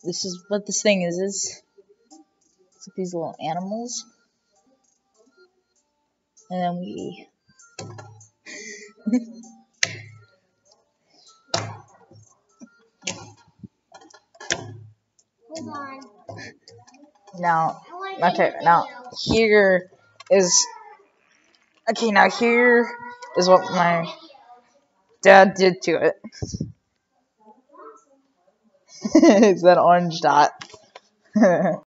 this is what this thing is. It's like these little animals, and then we. Hold on. Now, okay, now here is. Okay, now here is what my dad did to it. It's that orange dot.